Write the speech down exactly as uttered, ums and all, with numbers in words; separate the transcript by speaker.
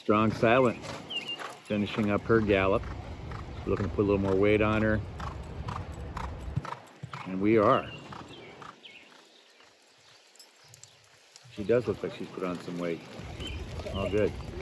Speaker 1: Strong Silent finishing up her gallop. We're looking to put a little more weight on her. And we are. She does look like she's put on some weight. All good.